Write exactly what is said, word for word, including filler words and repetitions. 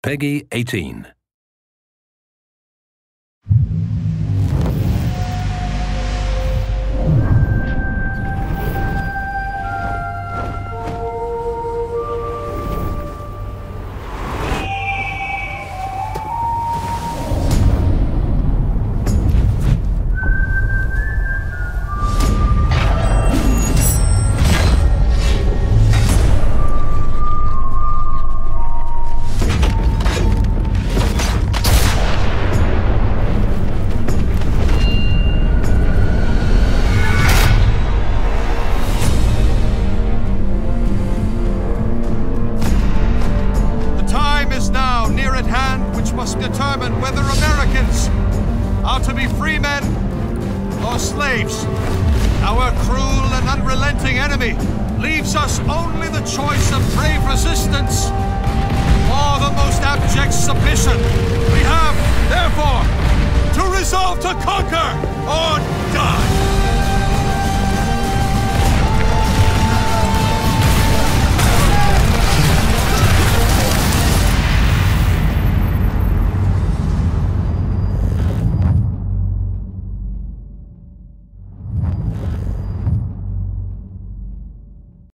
Peggy eighteen. Must determine whether Americans are to be free men or slaves. Our cruel and unrelenting enemy leaves us only the choice of brave resistance or the most abject submission. We have, therefore, to resolve to conquer or die.